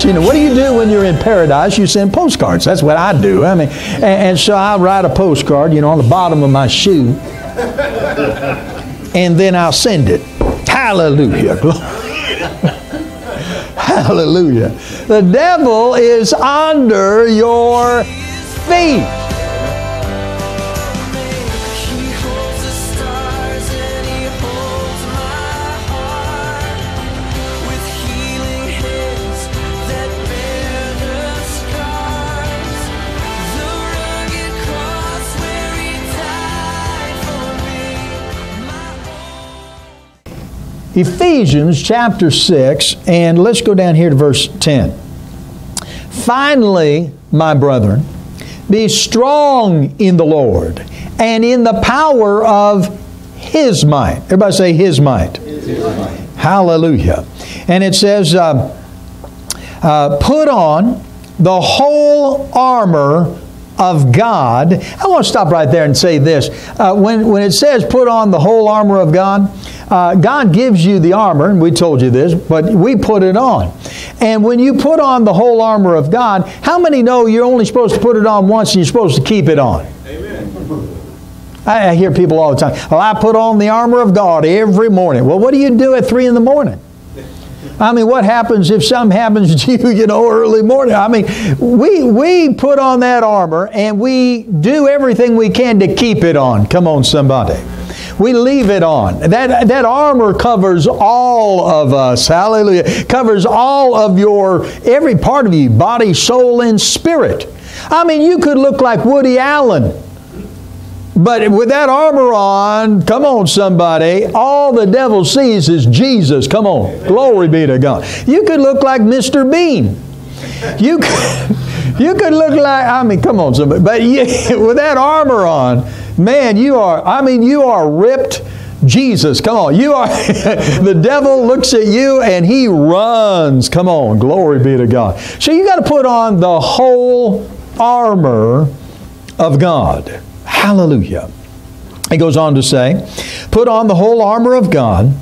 You know, what do you do when you're in paradise? You send postcards. That's what I do. I mean, and so I write a postcard, you know, on the bottom of my shoe, and then I'll send it. Hallelujah. Hallelujah. The devil is under your feet. Ephesians chapter 6, and let's go down here to verse 10. Finally, my brethren, be strong in the Lord and in the power of His might. Everybody say His might. His might. Hallelujah. And it says, put on the whole armor of God. I want to stop right there and say this. When it says put on the whole armor of God, God gives you the armor, and we told you this, but we put it on. And when you put on the whole armor of God, how many know you're only supposed to put it on once and you're supposed to keep it on? Amen. I hear people all the time, well, I put on the armor of God every morning. Well, what do you do at 3 in the morning? I mean, what happens if something happens to you, you know, early morning? I mean, we put on that armor and we do everything we can to keep it on. Come on, somebody. We leave it on. That armor covers all of us. Hallelujah. Covers all of every part of you, body, soul, and spirit. I mean, you could look like Woody Allen, but with that armor on, come on somebody, all the devil sees is Jesus. Come on. Glory be to God. You could look like Mr. Bean. You could look like, I mean, come on somebody. But with that armor on, man, you are ripped Jesus. Come on. You are, the devil looks at you and he runs. Come on. Glory be to God. So you got to put on the whole armor of God. Hallelujah. He goes on to say, put on the whole armor of God,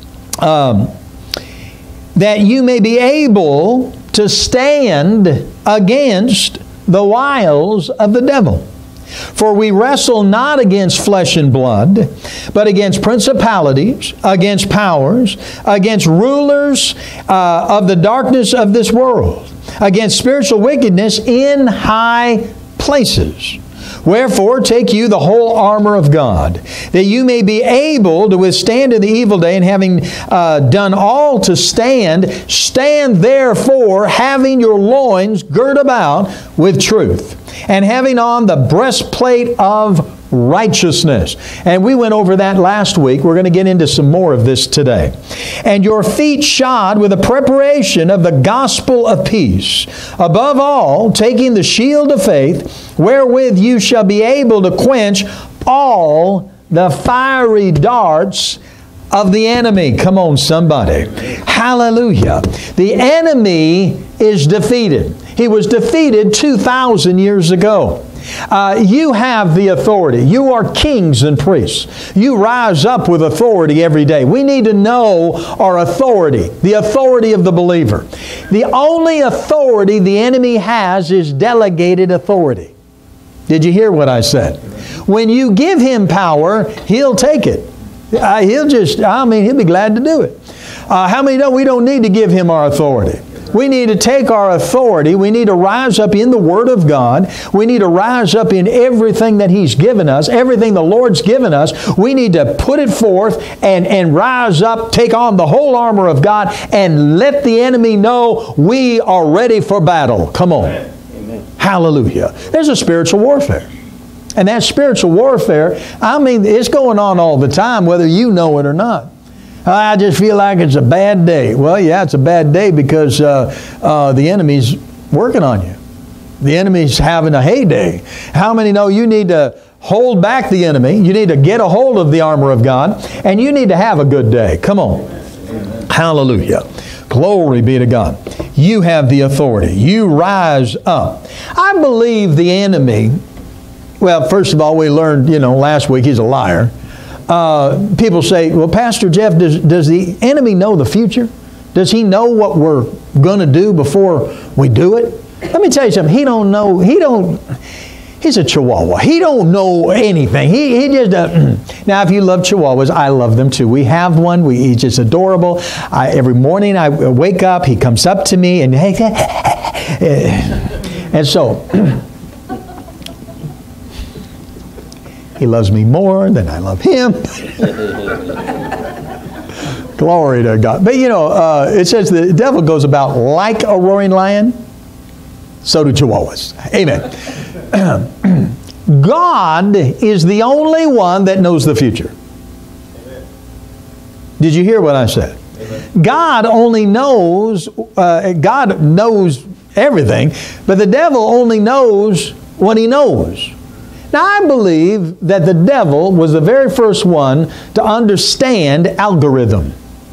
that you may be able to stand against the wiles of the devil. For we wrestle not against flesh and blood, but against principalities, against powers, against rulers of the darkness of this world, against spiritual wickedness in high places. Wherefore, take you the whole armor of God, that you may be able to withstand in the evil day, and having done all to stand, stand therefore, having your loins girt about with truth, and having on the breastplate of righteousness. And we went over that last week. We're going to get into some more of this today. And your feet shod with the preparation of the gospel of peace. Above all, taking the shield of faith, wherewith you shall be able to quench all the fiery darts of the enemy. Come on, somebody. Hallelujah. The enemy is defeated. He was defeated 2,000 years ago. You have the authority. You are kings and priests. You rise up with authority every day. We need to know our authority, the authority of the believer. The only authority the enemy has is delegated authority. Did you hear what I said? When you give him power, he'll take it. He'll be glad to do it. How many know we don't need to give him our authority? We need to take our authority. We need to rise up in the Word of God. We need to rise up in everything that He's given us, everything the Lord's given us. We need to put it forth and rise up, take on the whole armor of God, and let the enemy know we are ready for battle. Come on. Amen. Hallelujah. There's a spiritual warfare. And that spiritual warfare, it's going on all the time, whether you know it or not. I just feel like it's a bad day. Well, yeah, it's a bad day because the enemy's working on you. The enemy's having a heyday. How many know you need to hold back the enemy? You need to get a hold of the armor of God, and you need to have a good day. Come on. Amen. Hallelujah. Glory be to God. You have the authority. You rise up. I believe the enemy, well, first of all, we learned, last week he's a liar. People say, well, Pastor Jeff, does the enemy know the future? Does he know what we're going to do before we do it? Let me tell you something. He don't know. He's a Chihuahua. He don't know anything. He just doesn't. Now, if you love Chihuahuas, I love them too. We have one. He's just adorable. Every morning I wake up, he comes up to me and and so he loves me more than I love him. Glory to God. But it says the devil goes about like a roaring lion. So do Chihuahuas. Amen. God is the only one that knows the future. Amen. Did you hear what I said? Amen. God only knows, God knows everything, but the devil only knows what he knows. Now, I believe that the devil was the very first one to understand algorithm.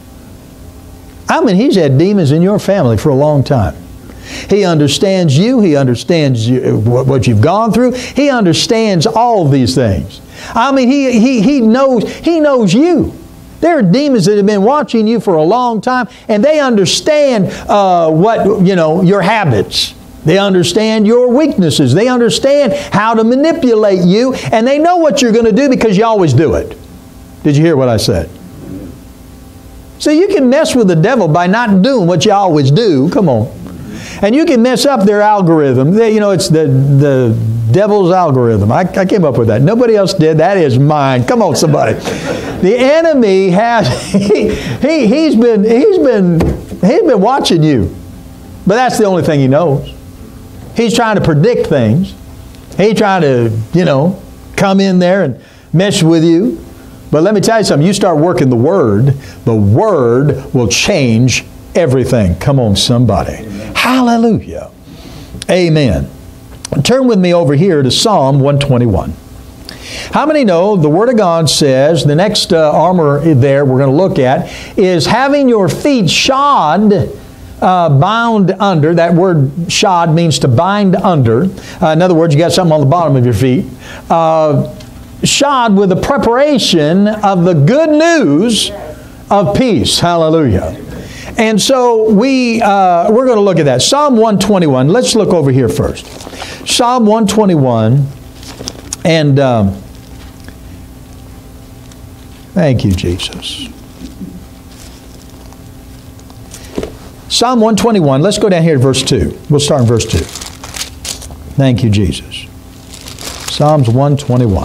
I mean, he's had demons in your family for a long time. He understands you. He understands what you've gone through. He understands all of these things. I mean, he knows you. There are demons that have been watching you for a long time, and they understand your habits. They understand your weaknesses. They understand how to manipulate you, and they know what you're going to do because you always do it. Did you hear what I said? So you can mess with the devil by not doing what you always do. Come on. And you can mess up their algorithm. It's the devil's algorithm. I came up with that. Nobody else did. That is mine. Come on, somebody. The enemy has he's been watching you. But that's the only thing he knows. He's trying to predict things. He's trying to, come in there and mess with you. But let me tell you something. You start working the Word will change everything. Come on, somebody. Amen. Hallelujah. Amen. Turn with me over here to Psalm 121. How many know the Word of God says, the next armor there we're going to look at is having your feet shod, bound under. That word shod means to bind under. In other words, you got something on the bottom of your feet. Shod with the preparation of the good news of peace. Hallelujah. And so we're going to look at that. Psalm 121. Let's look over here first. Psalm 121. And thank you, Jesus. Psalm 121. Let's go down here to verse 2. We'll start in verse 2. Thank you, Jesus. Psalms 121.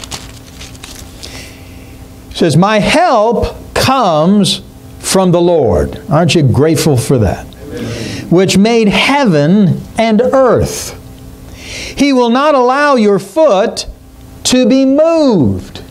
It says, my help comes from the Lord. Aren't you grateful for that? Amen. Which made heaven and earth. He will not allow your foot to be moved.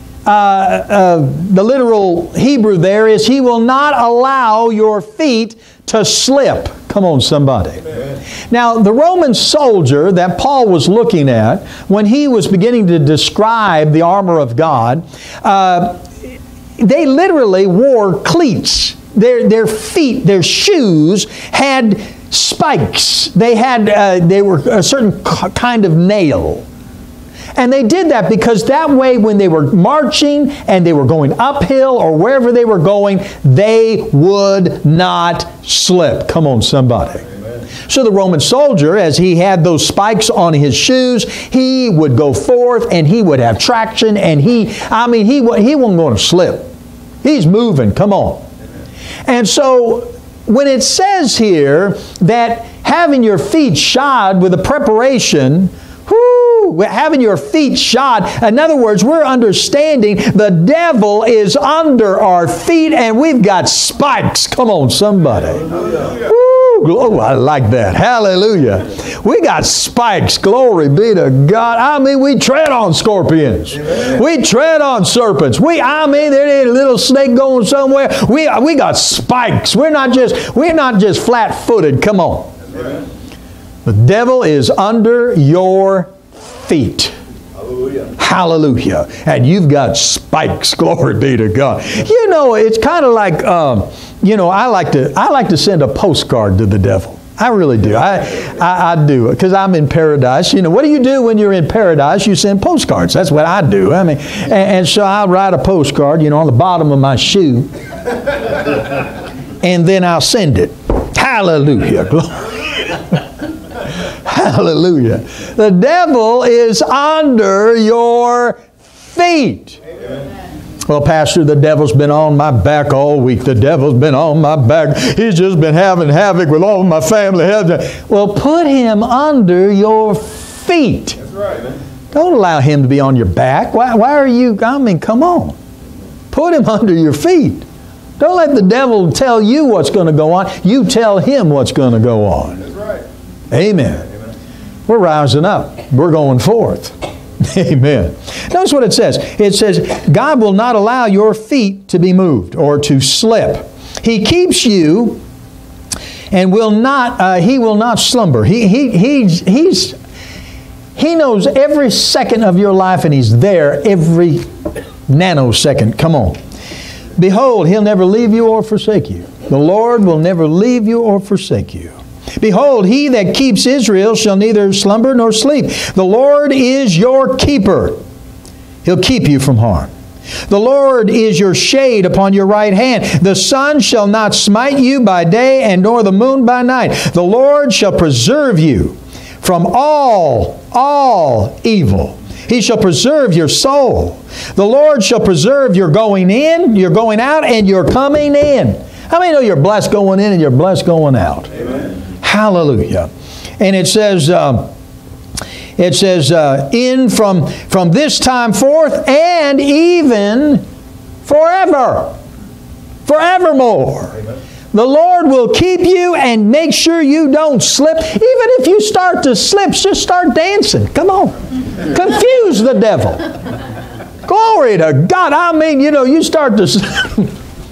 The literal Hebrew there is, He will not allow your feet to slip. Come on, somebody. Amen. Now, the Roman soldier that Paul was looking at, when he was beginning to describe the armor of God, they literally wore cleats. Their feet, their shoes had spikes. They were a certain kind of nail. And they did that because that way when they were marching and they were going uphill or wherever they were going, they would not slip. Come on, somebody. Amen. So the Roman soldier, as he had those spikes on his shoes, he would go forth and he would have traction, and he wasn't going to slip. He's moving. Come on. Amen. And so when it says here that having your feet shod with the preparation, having your feet shod. In other words, we're understanding the devil is under our feet and we've got spikes. Come on, somebody. Oh, I like that. Hallelujah. We got spikes. Glory be to God. I mean, we tread on scorpions. Amen. We tread on serpents. There ain't a little snake going somewhere. We got spikes. We're not just flat-footed. Come on. Amen. The devil is under your feet. Hallelujah. Hallelujah. And you've got spikes. Glory be to God. It's kind of like, I like to send a postcard to the devil. I really do. I do. Because I'm in paradise. What do you do when you're in paradise? You send postcards. That's what I do. And so I write a postcard, on the bottom of my shoe. and then I'll send it. Hallelujah. Hallelujah. The devil is under your feet. Amen. Well, Pastor, the devil's been on my back all week. The devil's been on my back. He's just been having havoc with all my family. Well, put him under your feet. That's right. Don't allow him to be on your back. Why are you, I mean, come on. Put him under your feet. Don't let the devil tell you what's going to go on. You tell him what's going to go on. That's right. Amen. We're rising up. We're going forth. Amen. Notice what it says. It says, God will not allow your feet to be moved or to slip. He keeps you and will not. He will not slumber. He knows every second of your life, and He's there every nanosecond. Come on. Behold, He'll never leave you or forsake you. The Lord will never leave you or forsake you. Behold, He that keeps Israel shall neither slumber nor sleep. The Lord is your keeper. He'll keep you from harm. The Lord is your shade upon your right hand. The sun shall not smite you by day, and nor the moon by night. The Lord shall preserve you from all evil. He shall preserve your soul. The Lord shall preserve your going in, your going out, and your coming in. How many know you're blessed going in and you're blessed going out? Amen. Hallelujah. And it says, in from this time forth and even forever. Forevermore. Amen. The Lord will keep you and make sure you don't slip. Even if you start to slip, just start dancing. Come on. Confuse the devil. Glory to God. I mean, you start to slip.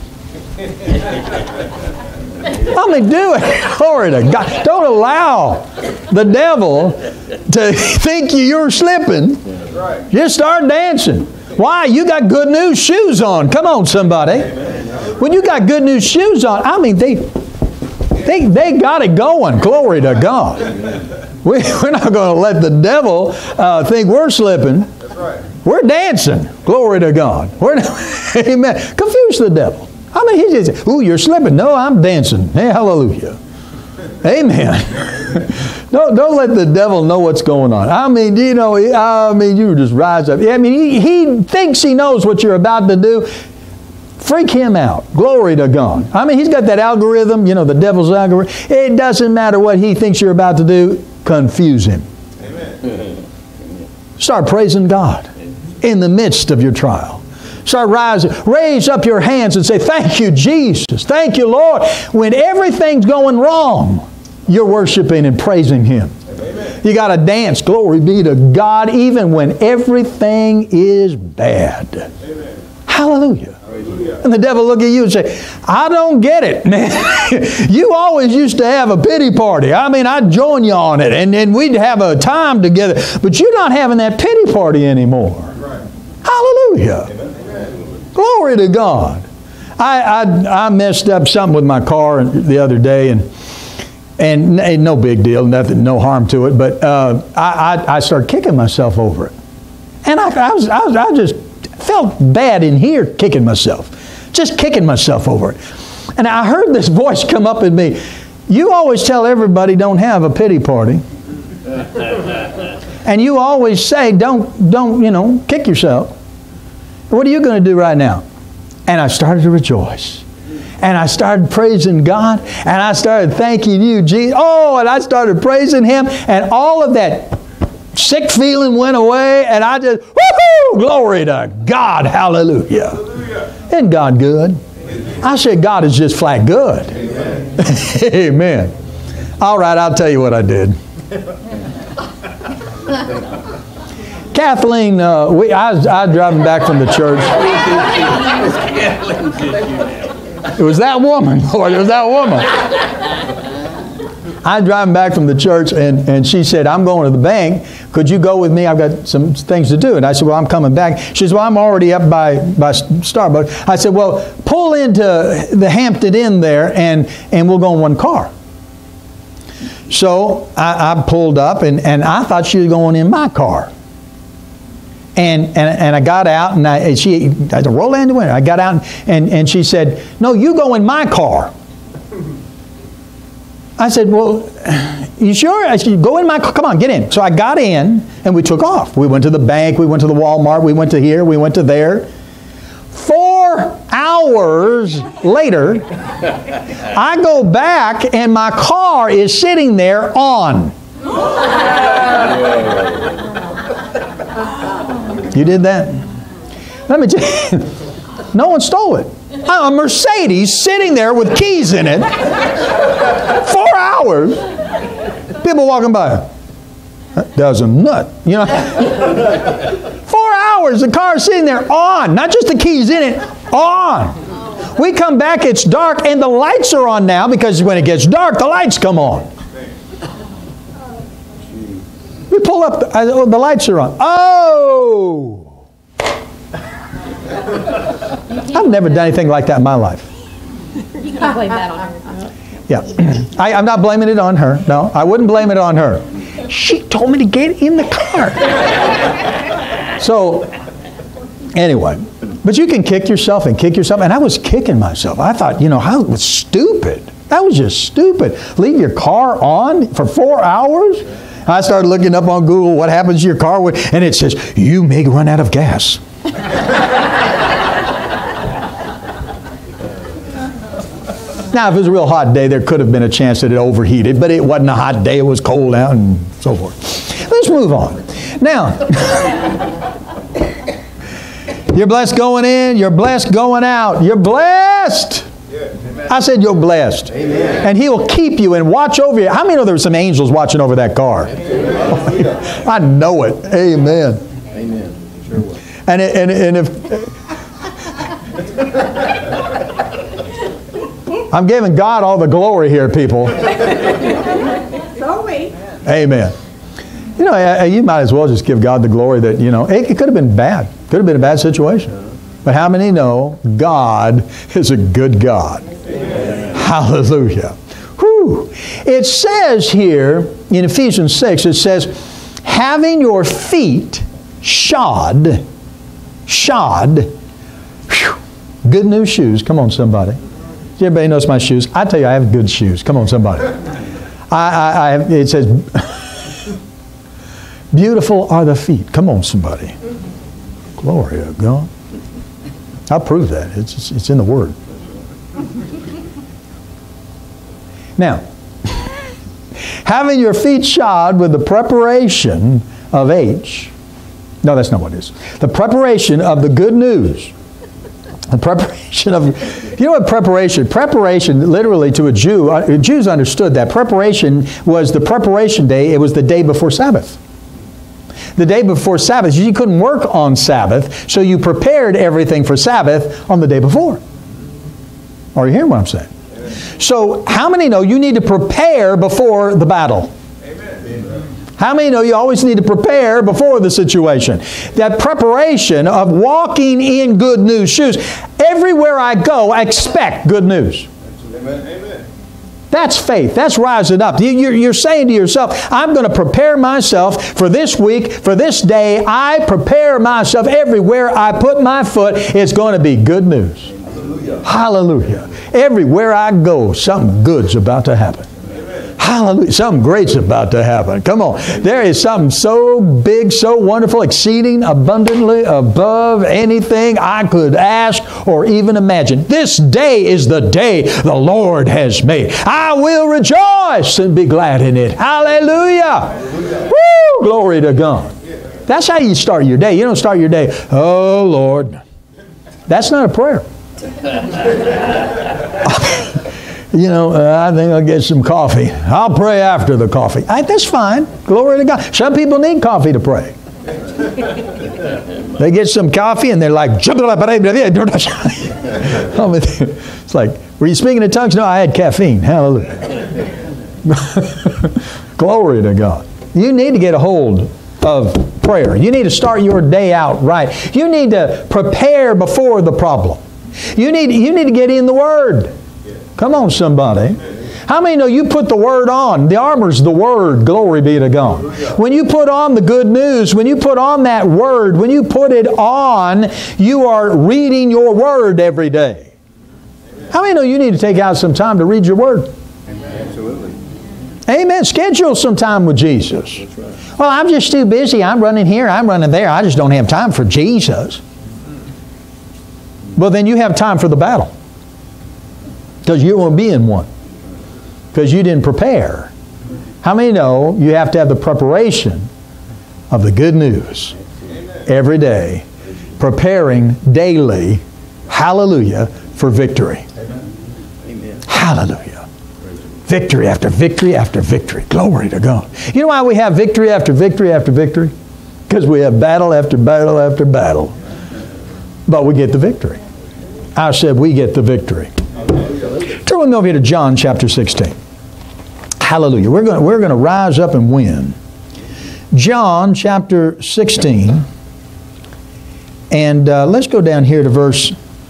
I mean, do it. Glory to God. Don't allow the devil to think you're slipping. Just start dancing. Why? You got good news shoes on. Come on, somebody. When you got good news shoes on, I mean, they got it going. Glory to God. We're not going to let the devil think we're slipping. We're dancing. Glory to God. Amen. Confuse the devil. I mean, he says, "Ooh, you're slipping." No, I'm dancing. Hey, hallelujah. Amen. Don't let the devil know what's going on. I mean, you just rise up. I mean, he thinks he knows what you're about to do. Freak him out. Glory to God. I mean, he's got that algorithm, the devil's algorithm. It doesn't matter what he thinks you're about to do. Confuse him. Amen. Start praising God in the midst of your trial. Start rising. Raise up your hands and say, "Thank you, Jesus. Thank you, Lord." When everything's going wrong, you're worshiping and praising Him. Amen. You got to dance. Glory be to God, even when everything is bad. Amen. Hallelujah. Hallelujah. And the devil look at you and say, "I don't get it, man. You always used to have a pity party. I mean, I'd join you on it, and we'd have a time together. But you're not having that pity party anymore." Right. Hallelujah. Amen. Glory to God. I messed up something with my car the other day, and no big deal, nothing, no harm to it. But I started kicking myself over it, and I just felt bad in here, kicking myself over it. And I heard this voice come up in me. "You always tell everybody don't have a pity party, and you always say don't kick yourself. What are you going to do right now?" And I started to rejoice. And I started praising God. And I started thanking you, Jesus. Oh, and I started praising Him. And all of that sick feeling went away. And I just, woohoo! Glory to God. Hallelujah. Hallelujah. Isn't God good? Amen. I said God is just flat good. Amen. Amen. All right, I'll tell you what I did. Kathleen, I was driving back from the church. It was that woman, Lord. It was that woman. I was driving back from the church, and she said, "I'm going to the bank. Could you go with me? I've got some things to do." And I said, "Well, I'm coming back." She said, "Well, I'm already up by Starbucks." I said, "Well, pull into the Hampton Inn there, and we'll go in one car." So I pulled up, and I thought she was going in my car. And I got out, and she rolled down the window. I got out, and she said, "No, you go in my car." I said, well, you sure? I said, go in my car. Come on, get in. So I got in, and we took off. We went to the bank. We went to the Walmart. We went to here. We went to there. 4 hours later, I go back, and my car is sitting there on. You did that? Let me tell you, no one stole it. A Mercedes sitting there with keys in it. 4 hours. People walking by. That does a nut. You know. 4 hours, the car's sitting there on. Not just the keys in it, on. We come back, it's dark, and the lights are on now because when it gets dark, the lights come on. We pull up, the lights are on. Oh! I've never done anything like that in my life. You can blame that on her. Yeah. I'm not blaming it on her. No, I wouldn't blame it on her. She told me to get in the car. So, anyway. But you can kick yourself and kick yourself. And I was kicking myself. I thought, you know, how it was stupid. That was just stupid. Leave your car on for 4 hours? I started looking up on Google what happens to your car. And it says, you may run out of gas. Now, if it was a real hot day, there could have been a chance that it overheated, but it wasn't a hot day. It was cold out and so forth. Let's move on. Now, you're blessed going in. You're blessed going out. You're blessed. I said you're blessed. Amen. And He will keep you and watch over you. How many know there were some angels watching over that car? I know it. Amen. Amen. Sure will. And if... I'm giving God all the glory here, people. Amen. You know, you might as well just give God the glory that, you know, it could have been bad. Could have been a bad situation. But how many know God is a good God? Amen. Hallelujah. Whew. It says here in Ephesians 6, it says, having your feet shod, whew, good new shoes. Come on, somebody. Everybody knows my shoes. I tell you, I have good shoes. Come on, somebody. It says, beautiful are the feet. Come on, somebody. Glory to God. I'll prove that. It's in the Word. Now, having your feet shod with the preparation of H. No, that's not what it is. The preparation of the good news. The preparation of, you know what preparation? Preparation, literally to a Jew, Jews understood that. Preparation was the preparation day. It was the day before Sabbath. The day before Sabbath, you couldn't work on Sabbath, so you prepared everything for Sabbath on the day before. Are you hearing what I'm saying? Amen. So, how many know you need to prepare before the battle? Amen. How many know you always need to prepare before the situation? That preparation of walking in good news shoes. Everywhere I go, I expect good news. Amen. That's faith. That's rising up. You're saying to yourself, I'm going to prepare myself for this week, for this day. I prepare myself everywhere I put my foot. It's going to be good news. Hallelujah. Hallelujah. Everywhere I go, something good's about to happen. Hallelujah. Something great's about to happen. Come on. There is something so big, so wonderful, exceeding abundantly above anything I could ask or even imagine. This day is the day the Lord has made. I will rejoice and be glad in it. Hallelujah. Hallelujah. Woo! Glory to God. That's how you start your day. You don't start your day, oh Lord. That's not a prayer. You know, I think I'll get some coffee. I'll pray after the coffee. That's fine. Glory to God. Some people need coffee to pray. They get some coffee and they're like, it's like, were you speaking in tongues? No, I had caffeine. Hallelujah. Glory to God. You need to get a hold of prayer. You need to start your day out right. You need to prepare before the problem. You need to get in the Word. Come on, somebody. How many know you put the Word on? The armor's the Word. Glory be to God. When you put on the good news, when you put on that Word, when you put it on, you are reading your Word every day. How many know you need to take out some time to read your Word? Absolutely. Amen. Schedule some time with Jesus. That's right. Well, I'm just too busy. I'm running here. I'm running there. I just don't have time for Jesus. Well, then you have time for the battle. Because you won't be in one. Because you didn't prepare. How many know you have to have the preparation of the good news every day? Preparing daily, hallelujah, for victory. Amen. Hallelujah. Victory after victory after victory. Glory to God. You know why we have victory after victory after victory? Because we have battle after battle after battle. But we get the victory. I said we get the victory. Turn with me over here to John chapter 16. Hallelujah. We're going to rise up and win. John chapter 16. And let's go down here to verse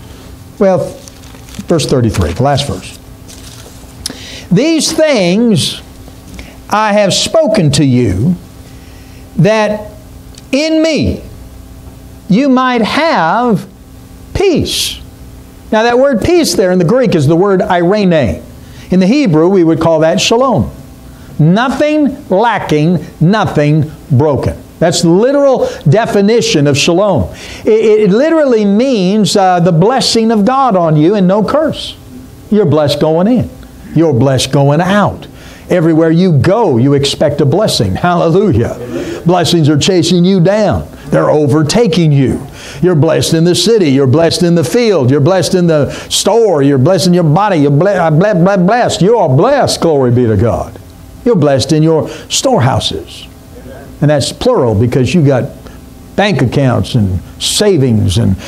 33, the last verse. These things I have spoken to you, that in me you might have peace. Now that word peace there in the Greek is the word irene. In the Hebrew we would call that shalom. Nothing lacking, nothing broken. That's the literal definition of shalom. It literally means the blessing of God on you and no curse. You're blessed going in. You're blessed going out. Everywhere you go, you expect a blessing. Hallelujah. Blessings are chasing you down. They're overtaking you. You're blessed in the city. You're blessed in the field. You're blessed in the store. You're blessed in your body. You're blessed. You are blessed, glory be to God. You're blessed in your storehouses. And that's plural because you got bank accounts and savings and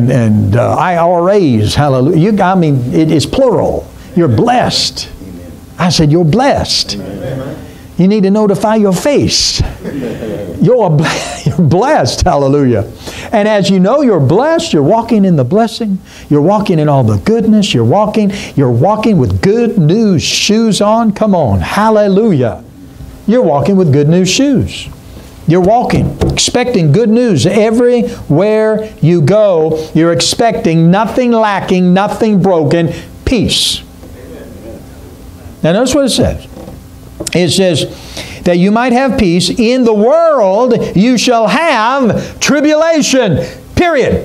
IRAs. Hallelujah. It is plural. You're blessed. Amen. I said, you're blessed. Amen. You need to notify your face. You're blessed. Hallelujah. And as you know you're blessed, you're walking in the blessing. You're walking in all the goodness. You're walking with good news shoes on. Come on. Hallelujah. You're walking with good news shoes. You're walking, expecting good news everywhere you go. You're expecting nothing lacking, nothing broken, peace. Now notice what it says. It says that you might have peace. In the world you shall have tribulation. Period.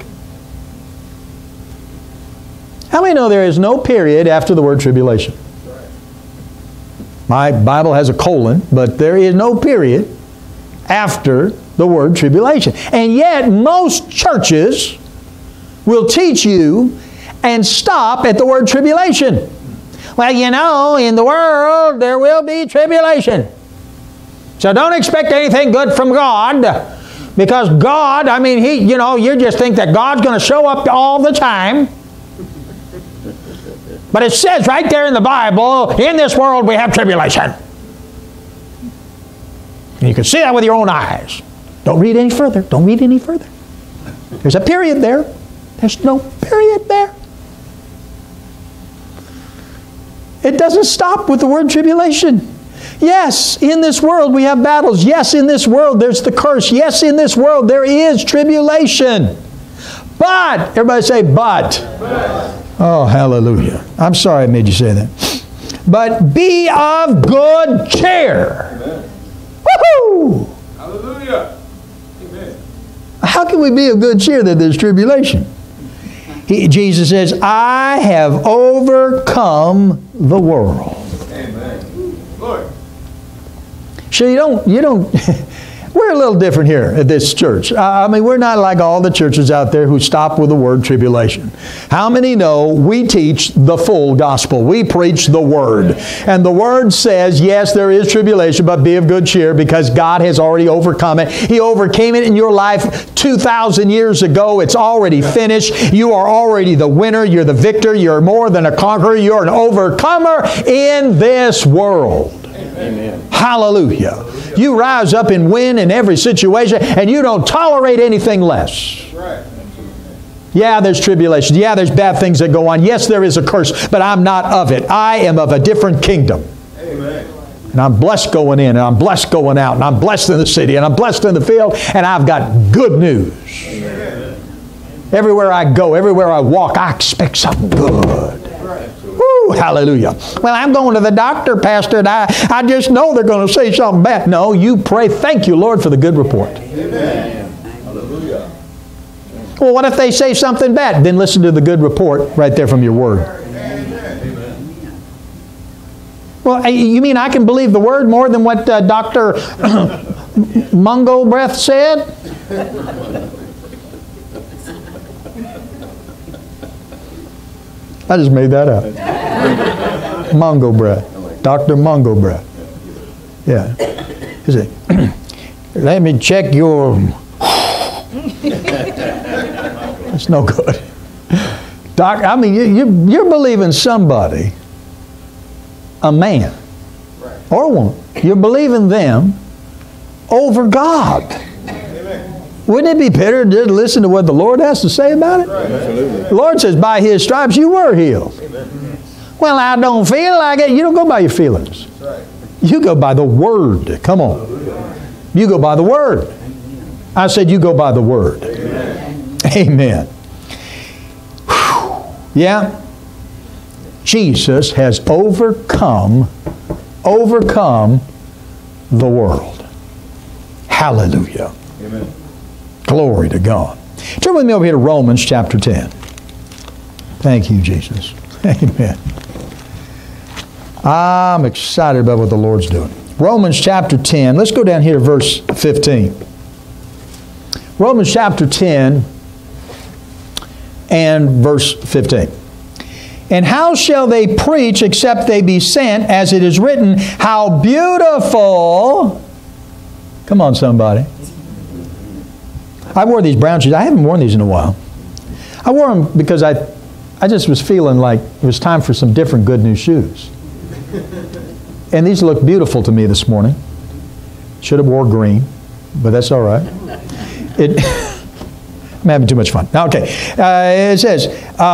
How many know there is no period after the word tribulation? My Bible has a colon, but there is no period after the word tribulation. And yet most churches will teach you and stop at the word tribulation. Well, you know, in the world there will be tribulation. So don't expect anything good from God. Because God, you just think that God's going to show up all the time. But it says right there in the Bible, in this world we have tribulation. And you can see that with your own eyes. Don't read any further. Don't read any further. There's a period there. There's no period there. It doesn't stop with the word tribulation. Yes, in this world we have battles. Yes, in this world there's the curse. Yes, in this world there is tribulation. But, everybody say, but. Oh, hallelujah. I'm sorry I made you say that. But be of good cheer. Amen. Woohoo! Hallelujah. Amen. How can we be of good cheer that there's tribulation? Jesus says, I have overcome the world. Amen. Lord. So you don't we're a little different here at this church. We're not like all the churches out there who stop with the word tribulation. How many know we teach the full gospel? We preach the Word. And the Word says, yes, there is tribulation, but be of good cheer because God has already overcome it. He overcame it in your life 2,000 years ago. It's already finished. You are already the winner. You're the victor. You're more than a conqueror. You're an overcomer in this world. Amen. Hallelujah. You rise up and win in every situation, and you don't tolerate anything less. Right. Yeah, there's tribulation. Yeah, there's bad things that go on. Yes, there is a curse, but I'm not of it. I am of a different kingdom. Amen. And I'm blessed going in, and I'm blessed going out, and I'm blessed in the city, and I'm blessed in the field, and I've got good news. Amen. Everywhere I go, everywhere I walk, I expect something good. Right. Woo! Woo, hallelujah. Well, I'm going to the doctor, Pastor, and I just know they're going to say something bad. No, you pray, thank you, Lord, for the good report. Amen. Hallelujah. Well, what if they say something bad? Then listen to the good report right there from your Word. Amen. Well, you mean I can believe the Word more than what Dr. Mungo Breath said? I just made that up. Mungo Breath. Dr. Mungo Breath. Yeah. He said, let me check your... It's no good. Doc, I mean, you're believing somebody, a man or a woman, you're believing them over God. Wouldn't it be better to just listen to what the Lord has to say about it? The Lord says, by His stripes you were healed. Well, I don't feel like it. You don't go by your feelings. You go by the Word. Come on. You go by the Word. I said you go by the Word. Amen. Whew. Yeah. Jesus has overcome the world. Hallelujah. Amen. Glory to God. Turn with me over here to Romans chapter 10. Thank you, Jesus. Amen. I'm excited about what the Lord's doing. Romans chapter 10. Let's go down here to verse 15. Romans chapter 10 and verse 15. And how shall they preach except they be sent, as it is written, how beautiful... Come on, somebody. I wore these brown shoes. I haven't worn these in a while. I wore them because I just was feeling like it was time for some different good new shoes. And these look beautiful to me this morning. Should have wore green, but that's all right. I'm having too much fun. Okay. It says,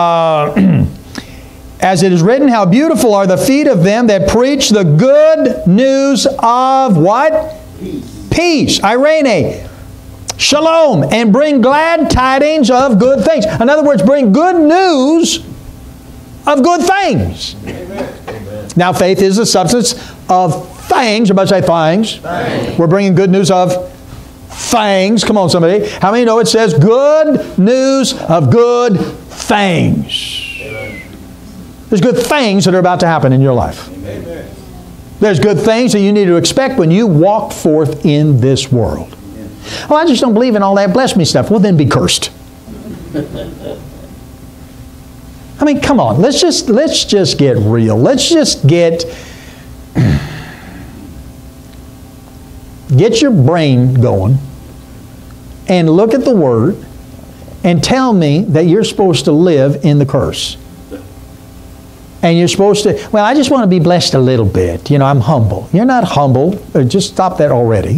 as it is written, how beautiful are the feet of them that preach the good news of what? Peace. Irene. Shalom. And bring glad tidings of good things. In other words, bring good news of good things. Amen. Now, faith is the substance of things. Everybody say things. Things. We're bringing good news of things. Come on, somebody. How many know it says good news of good things? Amen. There's good things that are about to happen in your life. Amen. There's good things that you need to expect when you walk forth in this world. Well, I just don't believe in all that bless me stuff. Well, then be cursed. I mean, come on. Let's just get real. Let's just get your brain going and look at the Word and tell me that you're supposed to live in the curse. And you're supposed to, well, I just want to be blessed a little bit. You know, I'm humble. You're not humble. Just stop that already.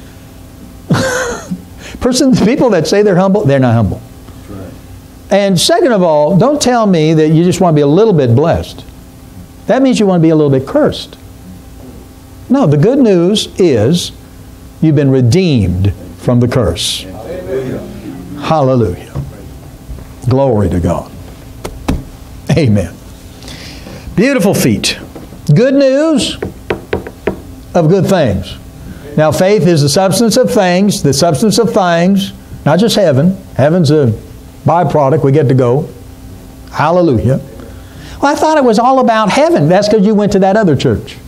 People that say they're humble, they're not humble. Right. And second of all, don't tell me that you just want to be a little bit blessed. That means you want to be a little bit cursed. No, the good news is you've been redeemed from the curse. Hallelujah. Hallelujah. Glory to God. Amen. Beautiful feet. Good news of good things. Now, faith is the substance of things, not just heaven. Heaven's a byproduct. We get to go. Hallelujah. Well, I thought it was all about heaven. That's because you went to that other church.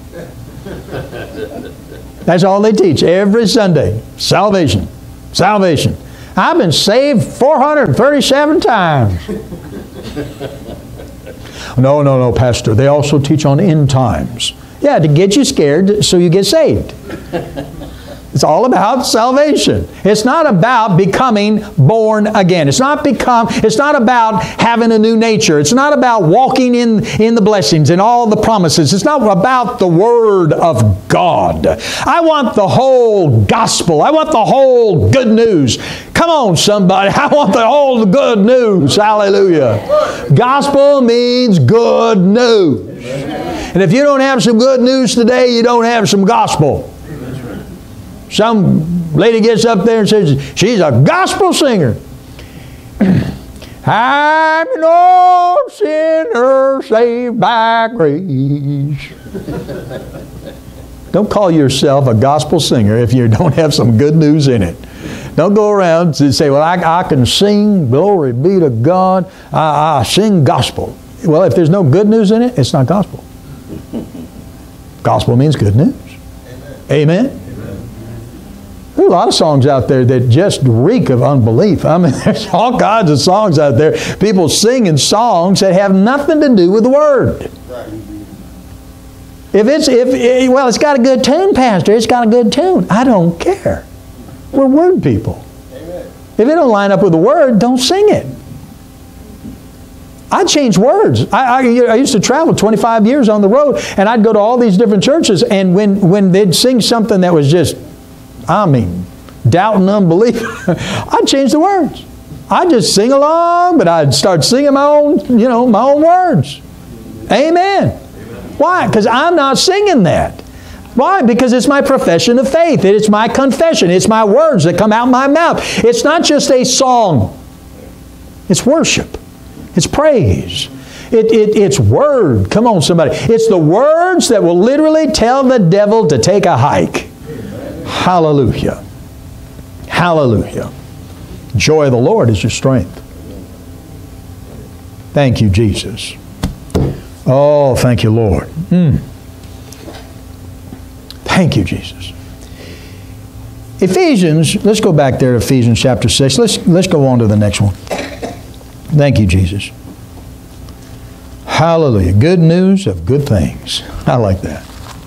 That's all they teach every Sunday. Salvation. Salvation. I've been saved 437 times. No, Pastor. They also teach on end times. Yeah, to get you scared so you get saved. It's all about salvation. It's not about becoming born again. It's not about having a new nature. It's not about walking in the blessings and all the promises. It's not about the Word of God. I want the whole gospel. I want the whole good news. Come on, somebody. I want the whole good news. Hallelujah. Gospel means good news. And if you don't have some good news today, you don't have some gospel. Some lady gets up there and says, she's a gospel singer. I'm an old sinner saved by grace. Don't call yourself a gospel singer if you don't have some good news in it. Don't go around and say, well, I can sing, glory be to God, I sing gospel. Well, if there's no good news in it, it's not gospel. Gospel means good news. Amen? Amen? There are a lot of songs out there that just reek of unbelief. I mean, there's all kinds of songs out there. People singing songs that have nothing to do with the Word. Right. Well, it's got a good tune, Pastor. It's got a good tune. I don't care. We're Word people. Amen. If it don't line up with the Word, don't sing it. I change words. I used to travel 25 years on the road, and I'd go to all these different churches, and when they'd sing something that was just, doubt and unbelief, I'd change the words. I'd just sing along, but I'd start singing my own words. Amen. Why? Because I'm not singing that. Why? Because it's my profession of faith. It's my confession. It's my words that come out my mouth. It's not just a song. It's worship. It's praise. It's word. Come on, somebody. It's the words that will literally tell the devil to take a hike. Hallelujah. Hallelujah. Joy of the Lord is your strength. Thank you, Jesus. Oh, thank you, Lord. Thank you, Jesus. Ephesians, let's go back there to Ephesians chapter 6. Let's go on to the next one. Thank you, Jesus. Hallelujah. Good news of good things. I like that.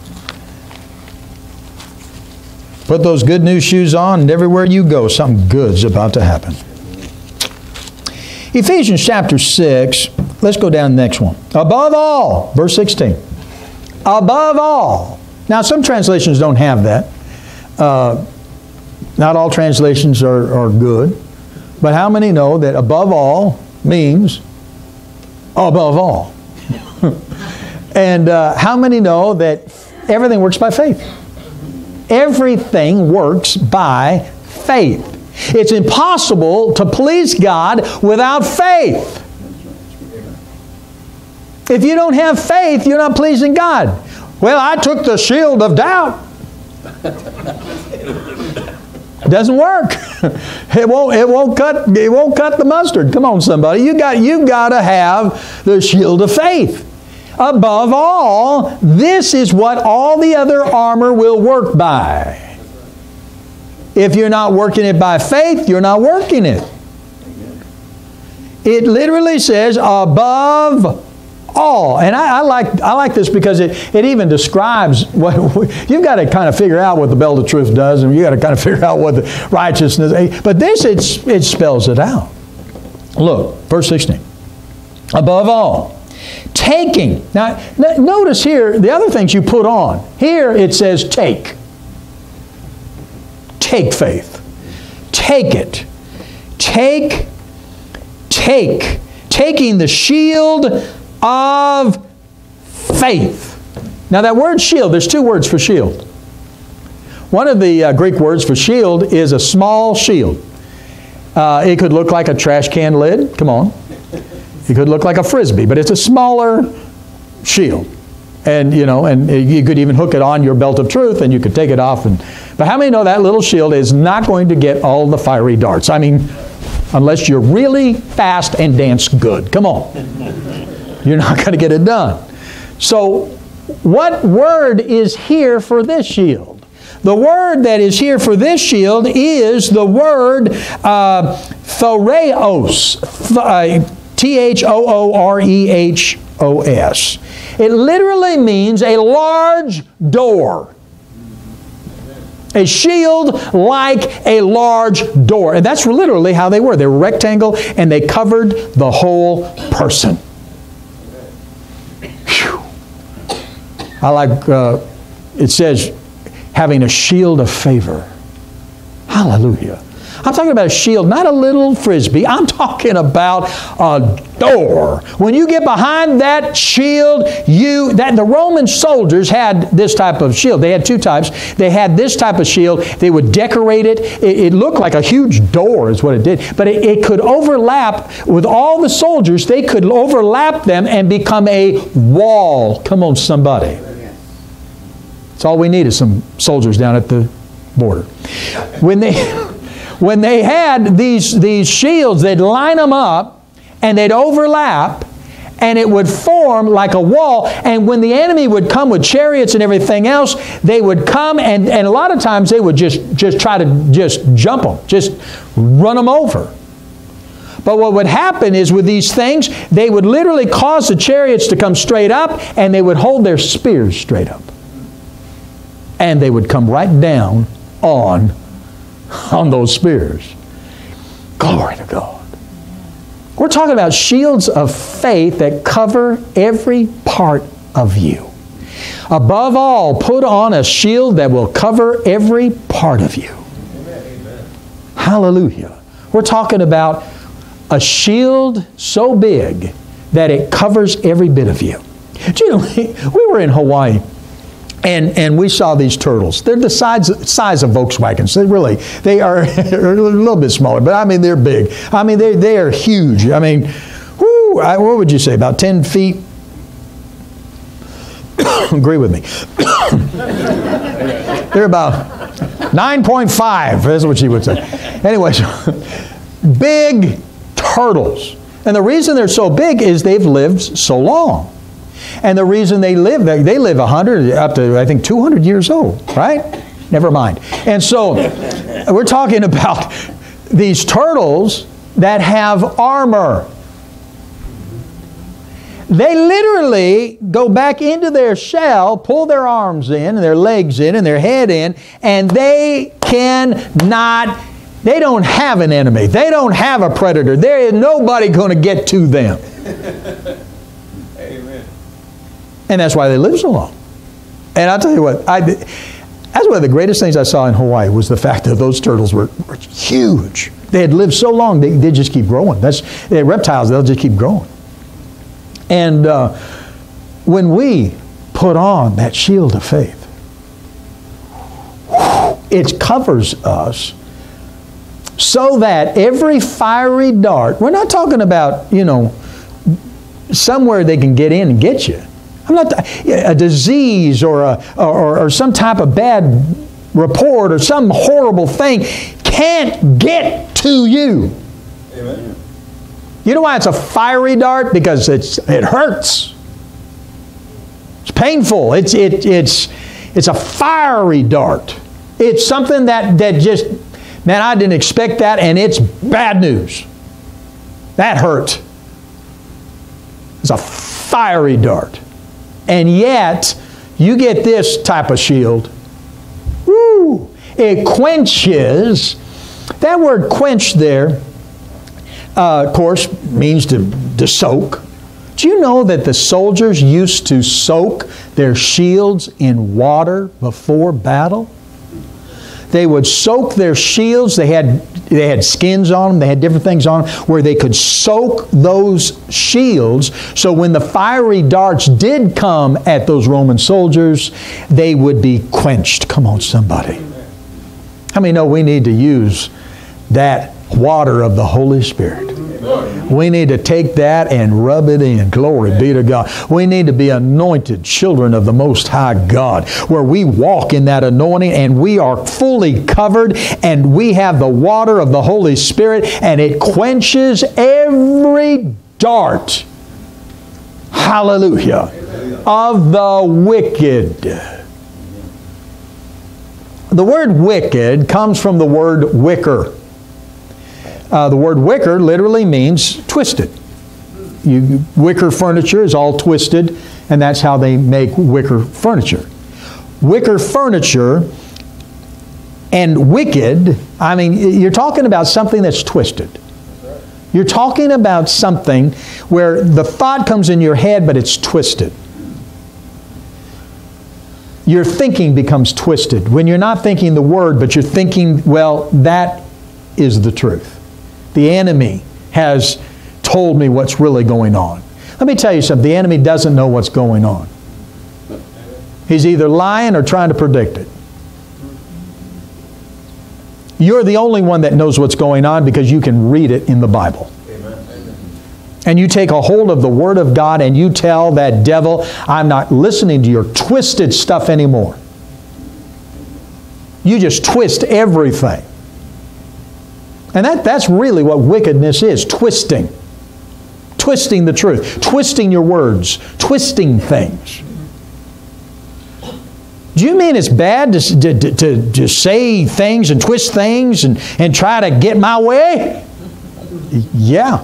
Put those good news shoes on, and everywhere you go, something good's about to happen. Ephesians chapter 6, let's go down to the next one. Above all, verse 16. Above all. Now, some translations don't have that. Not all translations are good. But how many know that above all means above all? And how many know that everything works by faith? Everything works by faith. It's impossible to please God without faith. If you don't have faith, you're not pleasing God. Well, I took the shield of doubt. It doesn't work. It won't cut the mustard. Come on, somebody. You got to have the shield of faith. Above all, this is what all the other armor will work by. If you're not working it by faith, you're not working it. It literally says above all. And I like this because it even describes what you've got to kind of figure out what the belt of truth does, and you've got to kind of figure out what the righteousness is. But this, it spells it out. Look, verse 16. Above all, taking. Now, notice here the other things you put on. Here it says take. Take faith. Take it. Take. Taking the shield of faith. Now that word shield, there's two words for shield. One of the Greek words for shield is a small shield. It could look like a trash can lid. Come on. It could look like a frisbee, but it's a smaller shield. And you could even hook it on your belt of truth, and you could take it off. But how many know that little shield is not going to get all the fiery darts? I mean, unless you're really fast and dance good. Come on. You're not going to get it done. So, what word is here for this shield? The word that is here for this shield is the word thoreos. T-H-O-O-R-E-H-O-S. It literally means a large door. A shield like a large door. And that's literally how they were. They were rectangle, and they covered the whole person. Whew. I like, it says, having a shield of favor. Hallelujah. I'm talking about a shield, not a little frisbee. I'm talking about a door. When you get behind that shield, the Roman soldiers had this type of shield. They had two types. They had this type of shield. They would decorate it. It looked like a huge door is what it did. But it could overlap with all the soldiers. They could overlap them and become a wall. Come on, somebody. That's all we need is some soldiers down at the border. When they had these shields, they'd line them up and they'd overlap, and it would form like a wall. And when the enemy would come with chariots and everything else, they would come, and a lot of times they would just try to just jump them, just run them over. But what would happen is with these things, they would literally cause the chariots to come straight up, and they would hold their spears straight up. And they would come right down on those spears. Glory to God. We're talking about shields of faith that cover every part of you. Above all, put on a shield that will cover every part of you. Amen. Hallelujah. We're talking about a shield so big that it covers every bit of you. Do you know, we were in Hawaii. And we saw these turtles. They're the size of Volkswagens. They are a little bit smaller, but I mean they're big. I mean they are huge. I mean, what would you say? About 10 feet? Agree with me. They're about 9.5. That's what she would say. Anyways, big turtles. And the reason they're so big is they've lived so long. And the reason they live 100 up to, I think, 200 years old, right? Never mind. And so we're talking about these turtles that have armor. They literally go back into their shell, pull their arms in, and their legs in, and their head in, and they don't have an enemy. They don't have a predator. There is nobody going to get to them. Amen. And that's why they live so long. And I'll tell you what, that's one of the greatest things I saw in Hawaii was the fact that those turtles were huge. They had lived so long, they just keep growing. They're reptiles, they'll just keep growing. And when we put on that shield of faith, it covers us so that every fiery dart, we're not talking about, somewhere they can get in and get you. I'm not a disease or some type of bad report or some horrible thing can't get to you. Amen. You know why it's a fiery dart? Because it hurts. It's painful. It's a fiery dart. It's something that just, man, I didn't expect that, and it's bad news. That hurt. It's a fiery dart. And yet, you get this type of shield. Woo! It quenches. That word quench there, of course, means to soak. Do you know that the soldiers used to soak their shields in water before battle? They would soak their shields. They had skins on them. They had different things on them where they could soak those shields. So when the fiery darts did come at those Roman soldiers, they would be quenched. Come on, somebody. How many know we need to use that water of the Holy Spirit? We need to take that and rub it in. Glory be to God. We need to be anointed children of the Most High God, where we walk in that anointing and we are fully covered and we have the water of the Holy Spirit and it quenches every dart. Hallelujah. Of the wicked. The word wicked comes from the word wicker. The word wicker literally means twisted. Wicker furniture is all twisted, and that's how they make wicker furniture. Wicker furniture and wicked, I mean, you're talking about something that's twisted. You're talking about something where the thought comes in your head, but it's twisted. Your thinking becomes twisted. When you're not thinking the word, but you're thinking, well, that is the truth. The enemy has told me what's really going on. Let me tell you something. The enemy doesn't know what's going on. He's either lying or trying to predict it. You're the only one that knows what's going on because you can read it in the Bible. And you take a hold of the Word of God and you tell that devil, I'm not listening to your twisted stuff anymore. You just twist everything. And that's really what wickedness is, twisting. Twisting the truth, twisting your words, twisting things. Do you mean it's bad to say things and twist things and try to get my way? Yeah.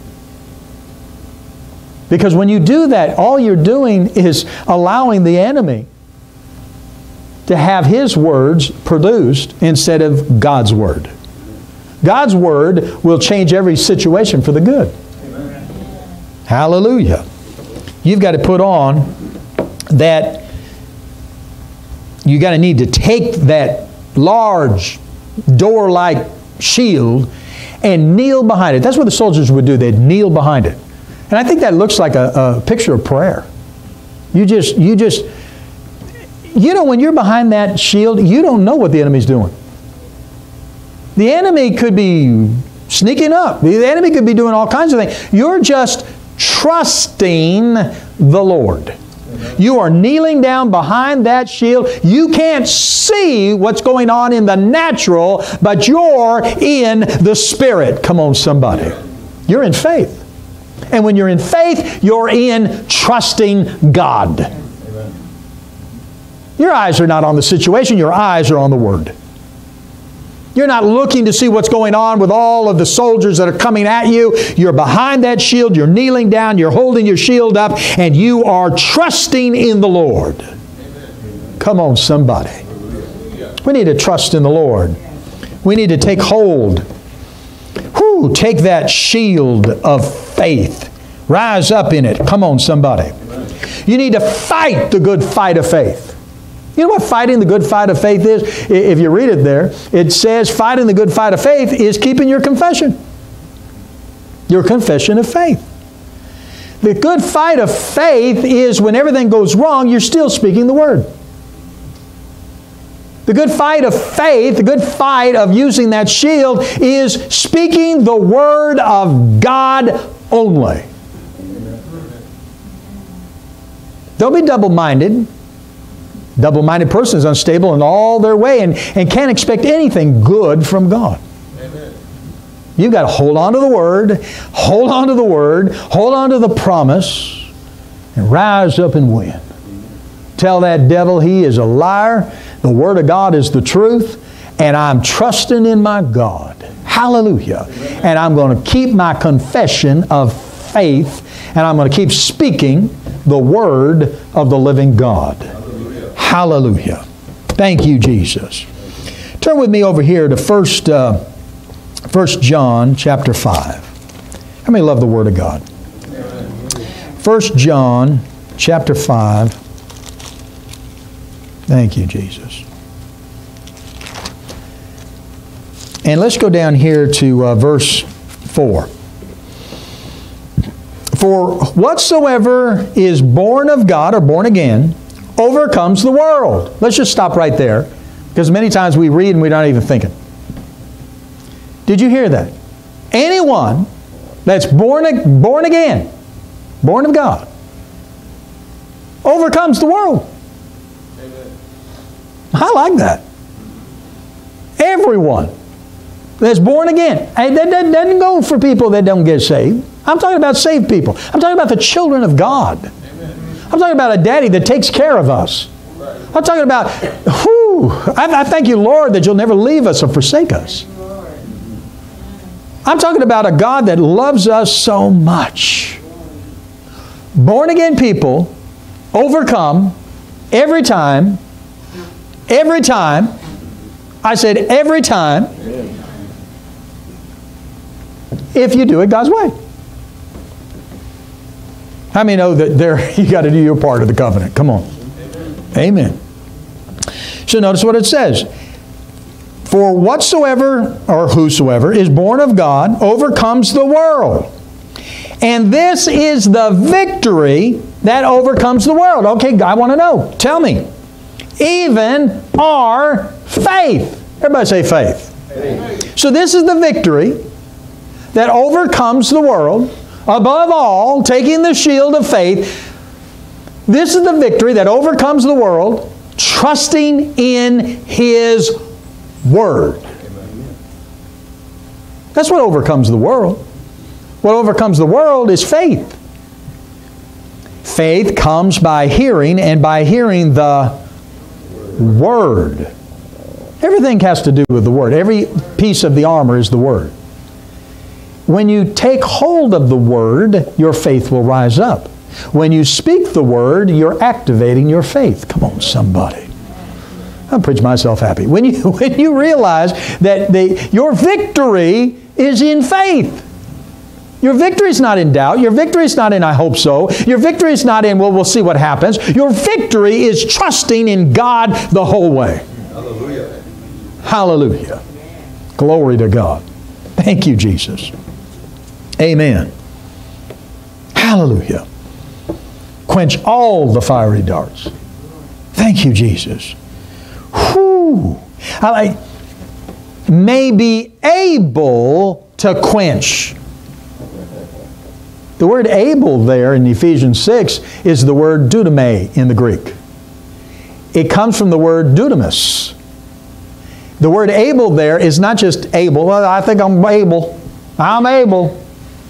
Because when you do that, all you're doing is allowing the enemy to have his words produced instead of God's Word. God's Word will change every situation for the good. Amen. Hallelujah. You've got to put on that, you got to need to take that large door-like shield and kneel behind it. That's what the soldiers would do. They'd kneel behind it. And I think that looks like a picture of prayer. You know, when you're behind that shield, you don't know what the enemy's doing. The enemy could be sneaking up. The enemy could be doing all kinds of things. You're just trusting the Lord. You are kneeling down behind that shield. You can't see what's going on in the natural, but you're in the Spirit. Come on, somebody. You're in faith. And when you're in faith, you're in trusting God. Amen. Your eyes are not on the situation. Your eyes are on the Word. You're not looking to see what's going on with all of the soldiers that are coming at you. You're behind that shield. You're kneeling down. You're holding your shield up. And you are trusting in the Lord. Amen. Come on, somebody. We need to trust in the Lord. We need to take hold. Take that shield of faith. Rise up in it. Come on, somebody. You need to fight the good fight of faith. You know what fighting the good fight of faith is? If you read it there, it says fighting the good fight of faith is keeping your confession. Your confession of faith. The good fight of faith is when everything goes wrong, you're still speaking the Word. The good fight of faith, the good fight of using that shield is speaking the Word of God only. Don't be double-minded. Double-minded person is unstable in all their way and can't expect anything good from God. Amen. You've got to hold on to the Word, hold on to the Word, hold on to the promise, and rise up and win. Tell that devil he is a liar. The Word of God is the truth, and I'm trusting in my God. Hallelujah. Amen. And I'm going to keep my confession of faith, and I'm going to keep speaking the Word of the living God. Hallelujah. Hallelujah. Thank you, Jesus. Turn with me over here to 1 John chapter 5. How many love the Word of God? 1 John chapter 5. Thank you, Jesus. And let's go down here to verse 4. For whatsoever is born of God, or born again, overcomes the world. Let's just stop right there, because many times we read and we're not even thinking. Did you hear that? Anyone that's born again, born of God, overcomes the world. I like that. Everyone that's born again. That doesn't go for people that don't get saved. I'm talking about saved people. I'm talking about the children of God. Amen. I'm talking about a daddy that takes care of us. I'm talking about, I thank you, Lord, that you'll never leave us or forsake us. I'm talking about a God that loves us so much. Born again people overcome every time. Every time. I said every time. If you do it God's way. How many know that you got to do your part of the covenant? Come on. Amen. So notice what it says. For whatsoever or whosoever is born of God overcomes the world. And this is the victory that overcomes the world. Okay, I want to know. Tell me. Even our faith. Everybody say faith. Faith. So this is the victory that overcomes the world. Above all, taking the shield of faith. This is the victory that overcomes the world, trusting in His Word. That's what overcomes the world. What overcomes the world is faith. Faith comes by hearing, and by hearing the Word. Everything has to do with the Word. Every piece of the armor is the Word. When you take hold of the Word, your faith will rise up. When you speak the Word, you're activating your faith. Come on, somebody. I'll preach myself happy. When you realize that your victory is in faith. Your victory is not in doubt. Your victory is not in I hope so. Your victory is not in, well, we'll see what happens. Your victory is trusting in God the whole way. Hallelujah. Hallelujah. Glory to God. Thank you, Jesus. Amen. Hallelujah. Quench all the fiery darts. Thank you, Jesus. Whew. May be able to quench. The word able there in Ephesians 6 is the word dudame in the Greek. It comes from the word dudamus. The word able there is not just able. Well, I think I'm able. I'm able.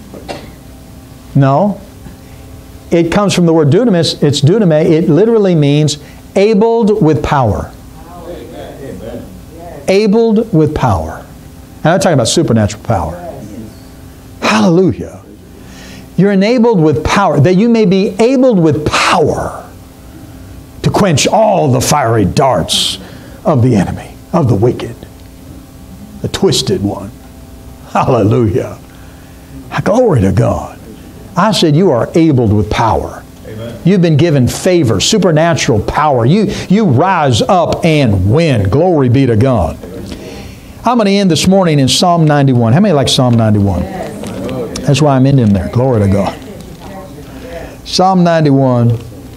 No. It comes from the word dudamus. It's dudame. It literally means abled with power. Amen. Abled with power. And I'm talking about supernatural power. Hallelujah. You're enabled with power, that you may be abled with power to quench all the fiery darts of the enemy, of the wicked, the twisted one. Hallelujah. Glory to God. I said you are abled with power. Amen. You've been given favor, supernatural power. You rise up and win. Glory be to God. I'm going to end this morning in Psalm 91. How many like Psalm 91? Yes. That's why I'm ending there. Glory to God. Psalm 91.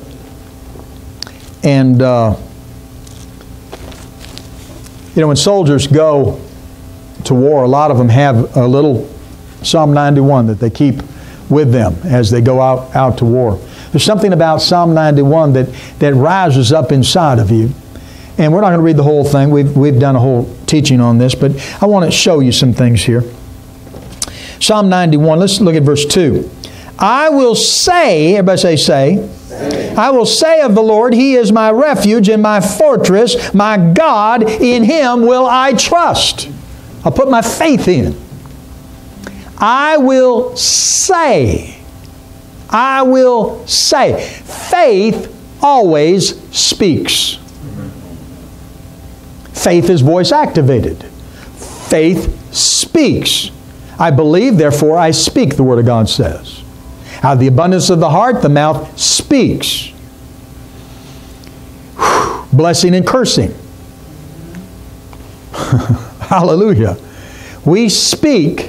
And, when soldiers go to war, a lot of them have a little Psalm 91 that they keep with them as they go out to war. There's something about Psalm 91 that rises up inside of you. And we're not going to read the whole thing. We've done a whole teaching on this, but I want to show you some things here. Psalm 91, let's look at verse 2. I will say, everybody say. I will say of the Lord, He is my refuge and my fortress, my God, in Him will I trust. I'll put my faith in. I will say. I will say. Faith always speaks. Faith is voice activated. Faith speaks. I believe, therefore I speak, the Word of God says. Out of the abundance of the heart, the mouth speaks. Blessing and cursing. Hallelujah. We speak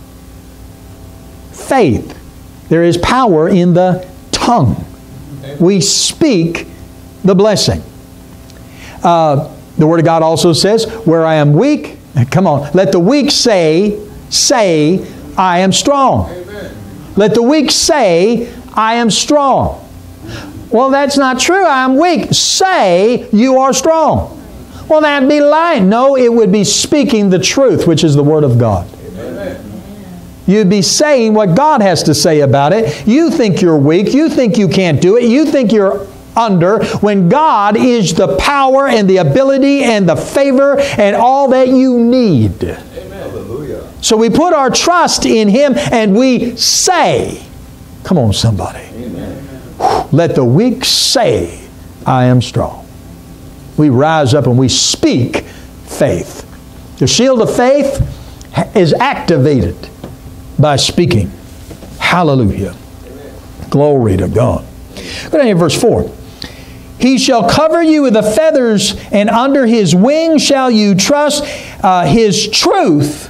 faith. There is power in the tongue. We speak the blessing. The Word of God also says, where I am weak, come on, let the weak say, I am strong. Amen. Let the weak say, I am strong. Well, that's not true. I am weak. Say, you are strong. Well, that'd be lying. No, it would be speaking the truth, which is the Word of God. Amen. You'd be saying what God has to say about it. You think you're weak. You think you can't do it. You think you're under, when God is the power and the ability and the favor and all that you need. Amen. Hallelujah. So we put our trust in Him and we say, come on somebody. Amen. Let the weak say, I am strong. We rise up and we speak faith. The shield of faith is activated by speaking. Hallelujah. Amen. Glory to God. Go down here to verse 4. He shall cover you with the feathers, and under His wings shall you trust. His truth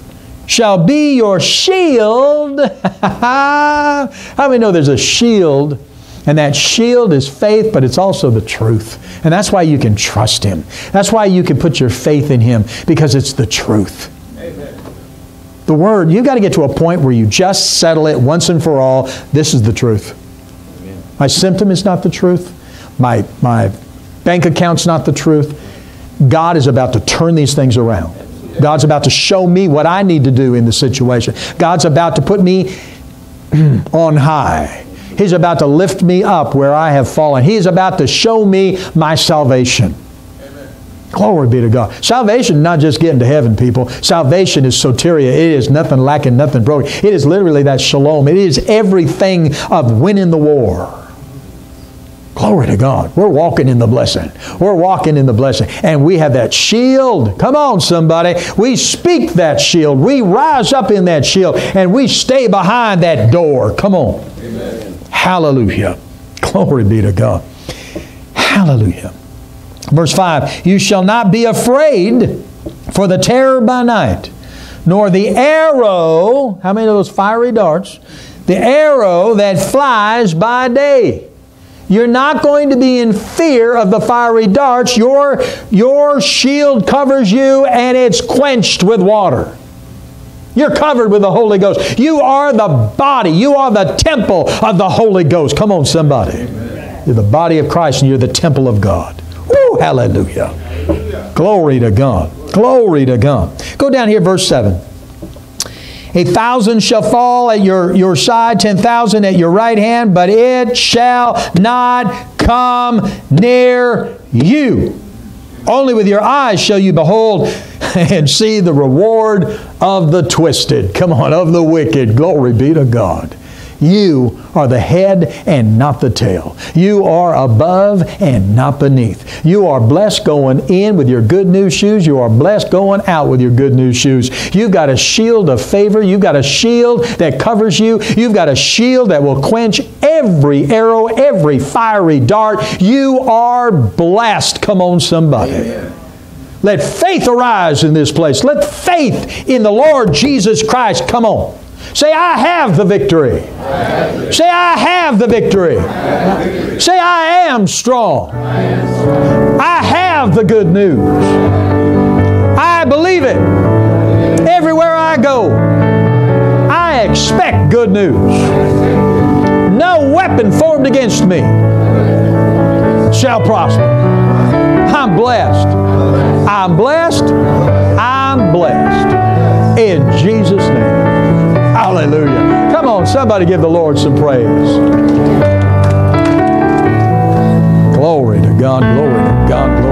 shall be your shield. How many know there's a shield? And that shield is faith, but it's also the truth. And that's why you can trust Him. That's why you can put your faith in Him, because it's the truth. Amen. The Word, you've got to get to a point where you just settle it once and for all. This is the truth. Amen. My symptom is not the truth. My bank account's not the truth. God is about to turn these things around. God's about to show me what I need to do in the situation. God's about to put me on high. He's about to lift me up where I have fallen. He's about to show me my salvation. Amen. Glory be to God. Salvation is not just getting to heaven, people. Salvation is soteria. It is nothing lacking, nothing broken. It is literally that shalom. It is everything of winning the war. Glory to God. We're walking in the blessing. We're walking in the blessing. And we have that shield. Come on, somebody. We speak that shield. We rise up in that shield. And we stay behind that door. Come on. Amen. Hallelujah. Glory be to God. Hallelujah. Verse 5. You shall not be afraid for the terror by night, nor the arrow, how many of those fiery darts? The arrow that flies by day. You're not going to be in fear of the fiery darts. Your shield covers you and it's quenched with water. You're covered with the Holy Ghost. You are the body. You are the temple of the Holy Ghost. Come on, somebody. Amen. You're the body of Christ and you're the temple of God. Woo, hallelujah. Hallelujah. Glory to God. Glory to God. Go down here, verse 7. 1,000 shall fall at your side, 10,000 at your right hand, but it shall not come near you. Only with your eyes shall you behold and see the reward of the twisted. Come on, of the wicked. Glory be to God. You are the head and not the tail. You are above and not beneath. You are blessed going in with your good news shoes. You are blessed going out with your good news shoes. You've got a shield of favor. You've got a shield that covers you. You've got a shield that will quench every arrow, every fiery dart. You are blessed. Come on, somebody. Amen. Let faith arise in this place. Let faith in the Lord Jesus Christ. Come on. Say, I have the victory. Say, I have the victory. Say, I am strong. I have the good news. I believe it. Everywhere I go, I expect good news. No weapon formed against me shall prosper. I'm blessed. I'm blessed. I'm blessed. In Jesus' name. Hallelujah. Come on, somebody give the Lord some praise. Glory to God, glory to God, glory.